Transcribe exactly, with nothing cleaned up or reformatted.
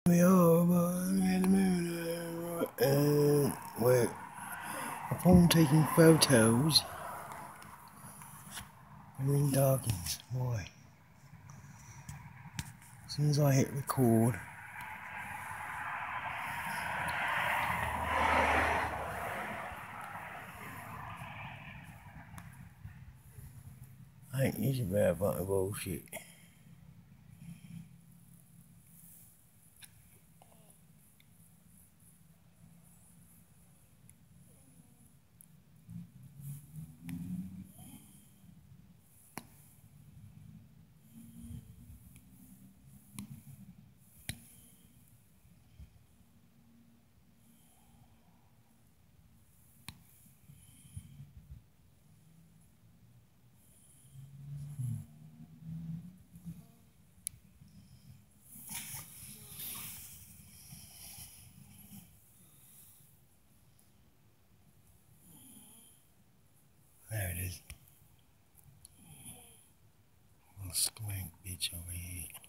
We are in the moon, and wait, upon taking photos, everything darkens. Why? As soon as I hit record, I ain't using that fucking bullshit. There it is. Little squank bitch over here.